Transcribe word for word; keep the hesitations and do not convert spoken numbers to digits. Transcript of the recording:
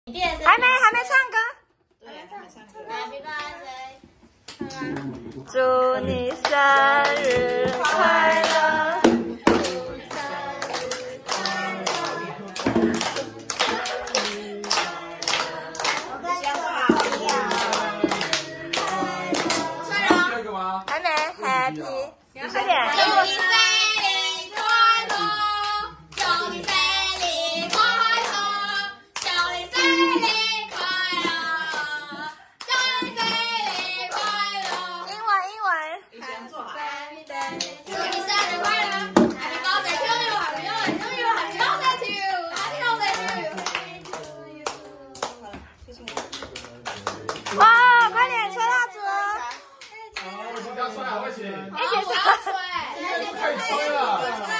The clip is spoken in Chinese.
还没还没唱歌。 对，还没唱歌。 Happy birthday。 祝你生日快乐！还没 Happy， 快点！ 祝你生日快乐！祝你生日快乐！祝你生日快乐！祝你生日快乐！ 英文英文。 你先做好。 祝你生日快乐 ！Happy birthday to you! Happy birthday to you! Happy birthday to you! Happy birthday to you! 哇，快点吹蜡烛！ 好，我们刚吹好，快起。 一起吹。 可以吹了。